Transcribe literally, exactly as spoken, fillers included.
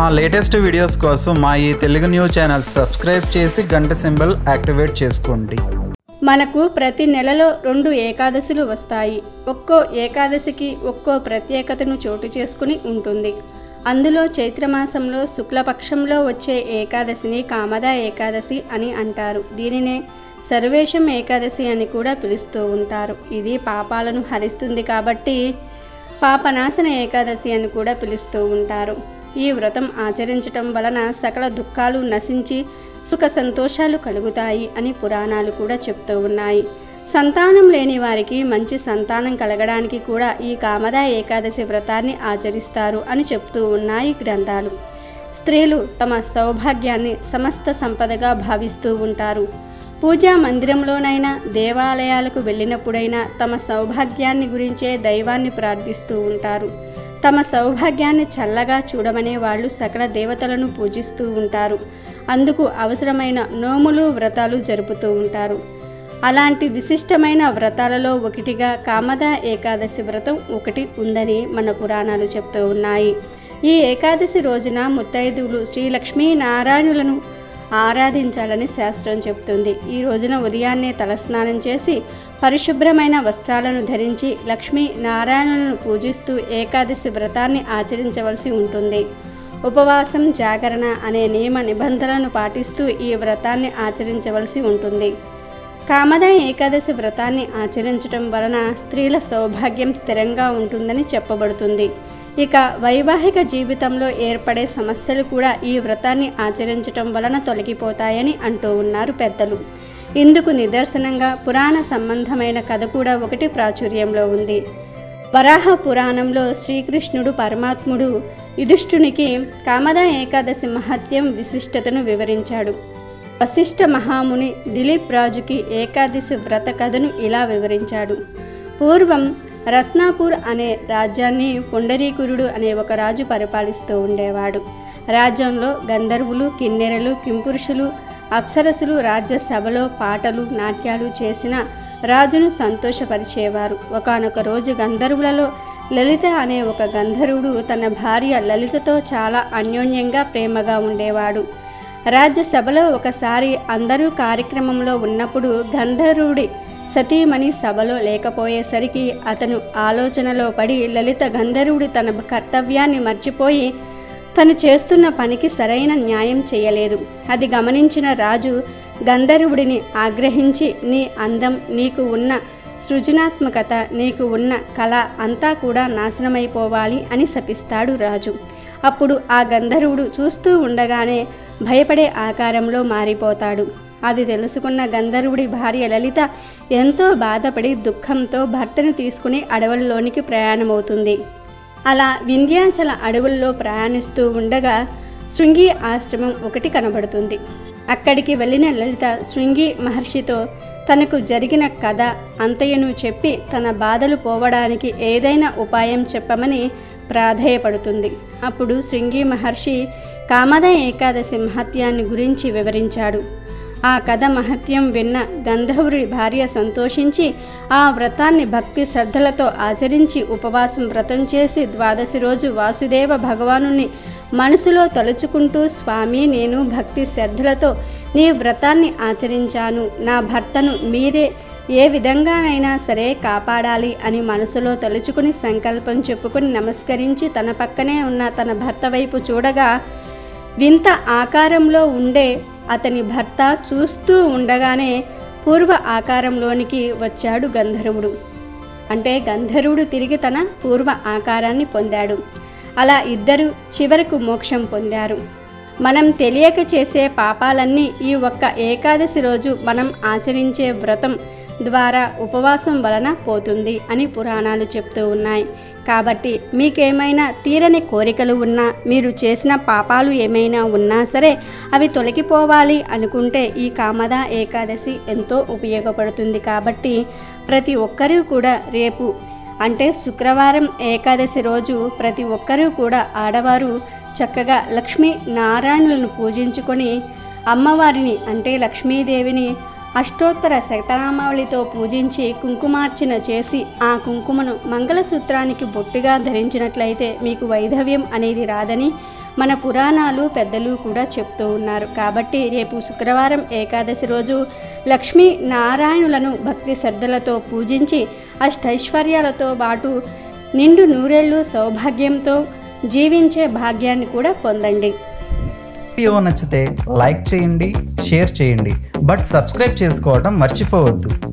మా latest videos కోసం మా ఈ తెలుగు న్యూస్ ఛానల్ సబ్స్క్రైబ్ చేసి గంట సింబల్ యాక్టివేట్ చేసుకోండి. మనకు ప్రతి నెలలో రెండు ఏకాదశులు వస్తాయి. ఒక్కో ఏకాదశికి ఒక్కో ప్రత్యేకతను చోటు చేసుకుని ఉంటుంది. అందులో చైత్రమాసంలో శుక్లపక్షంలో వచ్చే ఏకాదశిని కామదా ఏకాదశి అని అంటారు. దీనినే సర్వేశం ఏకాదశి అని కూడా పిలుస్తూ ఉంటారు. ఇది పాపాలను హరిస్తుంది కాబట్టి పాపనాశన ఏకాదశి అని కూడా పిలుస్తూ ఉంటారు. ఈ వ్రతం ఆచరించటం వలన సకల దుఃఖాలు నశించి సుఖ సంతోషాలు కలుగుతాయి అని పురాణాలు కూడా చెప్తూ ఉన్నాయి. సంతానం లేని వారికి మంచి సంతానం కలగడానికి కూడా ఈ కామదా ఏకాదశి వ్రతాన్ని ఆచరిస్తారు అని చెప్తూ ఉన్నాయి గ్రంథాలు. స్త్రీలు తమ సౌభాగ్యాన్ని సమస్త సంపదగా భావిస్తూ ఉంటారు. పూజా మందిరంలోనైనా దేవాలయాలకు వెళ్ళినప్పుడైనా తమ సౌభాగ్యాన్ని గురించే దైవాన్ని ప్రార్థిస్తూ ఉంటారు. తమ సౌభాగ్యాన్ని చల్లగా చూడమనే వాళ్ళు సకల దేవతలను పూజిస్తూ ఉంటారు. అందుకు అవసరమైన నోములు వ్రతాలు జరుపుతూ ఉంటారు. అలాంటి విశిష్టమైన వ్రతాలలో ఒకటిగా కామదా ఏకాదశి వ్రతం ఒకటి ఉందని మన పురాణాలు చెప్తూ ఉన్నాయి. ఈ ఏకాదశి రోజున ముత్తైదువులు శ్రీ లక్ష్మీ నారాయణులను ఆరాధించాలని శాస్త్రం చెప్తుంది. ఈ రోజున ఉదయాన్నే తలస్నానం చేసి పరిశుభ్రమైన వస్త్రాలను ధరించి లక్ష్మీ నారాయణులను పూజిస్తూ ఏకాదశి వ్రతాన్ని ఆచరించవలసి ఉంటుంది. ఉపవాసం, జాగరణ అనే నియమ నిబంధనలను పాటిస్తూ ఈ వ్రతాన్ని ఆచరించవలసి ఉంటుంది. కామదా ఏకాదశి వ్రతాన్ని ఆచరించడం వలన స్త్రీల సౌభాగ్యం స్థిరంగా ఉంటుందని చెప్పబడుతుంది. ఇక వైవాహిక జీవితంలో ఏర్పడే సమస్యలు కూడా ఈ వ్రతాన్ని ఆచరించటం వలన తొలగిపోతాయని అంటూ ఉన్నారు పెద్దలు. ఇందుకు నిదర్శనంగా పురాణ సంబంధమైన కథ కూడా ఒకటి ప్రాచుర్యంలో ఉంది. వరాహ పురాణంలో శ్రీకృష్ణుడు పరమాత్ముడు యుధిష్ఠునికి కామదా ఏకాదశి మహత్యం విశిష్టతను వివరించాడు. వశిష్ఠ మహాముని దిలీప్ రాజుకి ఏకాదశి వ్రత కథను ఇలా వివరించాడు. పూర్వం రత్నాపూర్ అనే రాజ్యాన్ని పుండరీకురుడు అనే ఒక రాజు పరిపాలిస్తూ ఉండేవాడు. రాజ్యంలో గంధర్వులు, కిన్నెరలు, కింపురుషులు, అప్సరసులు రాజ్యసభలో పాటలు, నాట్యాలు చేసిన రాజును సంతోషపరిచేవారు. ఒకానొక రోజు గంధర్వులలో లలిత అనే ఒక గంధర్వుడు తన భార్య లలితతో చాలా అన్యోన్యంగా ప్రేమగా ఉండేవాడు. రాజ్యసభలో ఒకసారి అందరూ కార్యక్రమంలో ఉన్నప్పుడు గంధర్వుడి సతీమణి సభలో లేకపోయేసరికి అతను ఆలోచనలో పడి లలిత గంధర్వుడి తన కర్తవ్యాన్ని మర్చిపోయి తను చేస్తున్న పనికి సరైన న్యాయం చేయలేదు. అది గమనించిన రాజు గంధర్వుడిని ఆగ్రహించి, నీ అందం, నీకు ఉన్న సృజనాత్మకత, నీకు ఉన్న కళ అంతా కూడా నాశనమైపోవాలి అని శపిస్తాడు రాజు. అప్పుడు ఆ గంధర్వుడు చూస్తూ ఉండగానే భయపడే ఆకారంలో మారిపోతాడు. అది తెలుసుకున్న గంధర్వుడి భార్య లలిత ఎంతో బాధపడి దుఃఖంతో భర్తను తీసుకుని అడవుల్లోనికి ప్రయాణమవుతుంది. అలా వింధ్యాచల అడవుల్లో ప్రయాణిస్తూ ఉండగా శృంగి ఆశ్రమం ఒకటి కనబడుతుంది. అక్కడికి వెళ్ళిన లలిత శృంగి మహర్షితో తనకు జరిగిన కథ అంతయును చెప్పి తన బాధలు పోవడానికి ఏదైనా ఉపాయం చెప్పమని ప్రాధేయపడుతుంది. అప్పుడు శృంగి మహర్షి కామదా ఏకాదశి మహత్యాన్ని గురించి వివరించాడు. ఆ కథ మహత్యం విన్న గంధర్వుడి భార్య సంతోషించి ఆ వ్రతాన్ని భక్తి శ్రద్ధలతో ఆచరించి ఉపవాసం వ్రతం చేసి ద్వాదశి రోజు వాసుదేవ భగవానుని మనసులో తలుచుకుంటూ, స్వామి, నేను భక్తి శ్రద్ధలతో నీ వ్రతాన్ని ఆచరించాను. నా భర్తను మీరే ఏ విధంగానైనా సరే కాపాడాలి అని మనసులో తలుచుకుని సంకల్పం చెప్పుకుని నమస్కరించి తన పక్కనే ఉన్న తన భర్త వైపు చూడగా వింత ఆకారంలో ఉండే అతని భర్త చూస్తూ ఉండగానే పూర్వ ఆకారంలోనికి వచ్చాడు గంధర్వుడు. అంటే గంధర్వుడు తిరిగి తన పూర్వ ఆకారాన్ని పొందాడు. అలా ఇద్దరు చివరకు మోక్షం పొందారు. మనం తెలియక చేసే పాపాలన్నీ ఈ ఒక్క ఏకాదశి రోజు మనం ఆచరించే వ్రతం ద్వారా ఉపవాసం వలన పోతుంది అని పురాణాలు చెప్తూ ఉన్నాయి. కాబట్టి మీకేమైనా తీరని కోరికలు ఉన్నా, మీరు చేసిన పాపాలు ఏమైనా ఉన్నా సరే అవి తొలగిపోవాలి అనుకుంటే ఈ కామదా ఏకాదశి ఎంతో ఉపయోగపడుతుంది. కాబట్టి ప్రతి ఒక్కరూ కూడా రేపు అంటే శుక్రవారం ఏకాదశి రోజు ప్రతి ఒక్కరూ కూడా ఆడవారు చక్కగా లక్ష్మీ నారాయణులను పూజించుకొని అమ్మవారిని అంటే లక్ష్మీదేవిని అష్టోత్తర శతనామావళితో పూజించి కుంకుమార్చన చేసి ఆ కుంకుమను మంగళసూత్రానికి బొట్టుగా ధరించినట్లయితే మీకు వైధవ్యం అనేది రాదని మన పురాణాలు పెద్దలు కూడా చెప్తూ ఉన్నారు. కాబట్టి రేపు శుక్రవారం ఏకాదశి రోజు లక్ష్మీ నారాయణులను భక్తి శ్రద్ధలతో పూజించి అష్టైశ్వర్యాలతో పాటు నిండు నూరేళ్ళు సౌభాగ్యంతో జీవించే భాగ్యాన్ని కూడా పొందండి. వీడియో నచ్చితే లైక్ చేయండి, షేర్ చేయండి, బట్ సబ్స్క్రైబ్ చేసుకోవడం మర్చిపోవద్దు.